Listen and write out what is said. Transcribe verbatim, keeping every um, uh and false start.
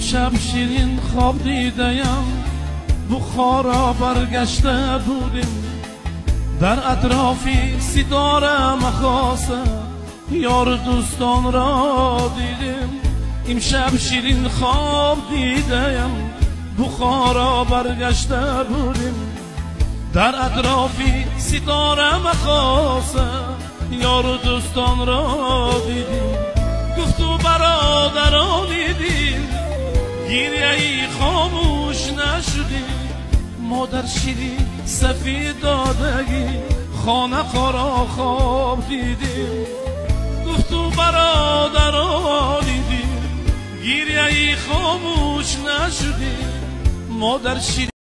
امشب شیرین خواب دیدیم، بخارا برگشته بودیم، در اطرافی ستاره مخاسته یار دوستان را دیدیم. امشب شیرین خواب دیدیم، بخارا برگشته بودیم، در اطرافی ستاره مخاسته یار دوستان را دیدیم. گفتو برادرانی دل گریه ای خاموش نشدی، مادر شیرین سفید دادگی خانه خورا خواب دیدیم. گفتو برادرانی دل گریه ای خاموش نشدی، مادر شیرین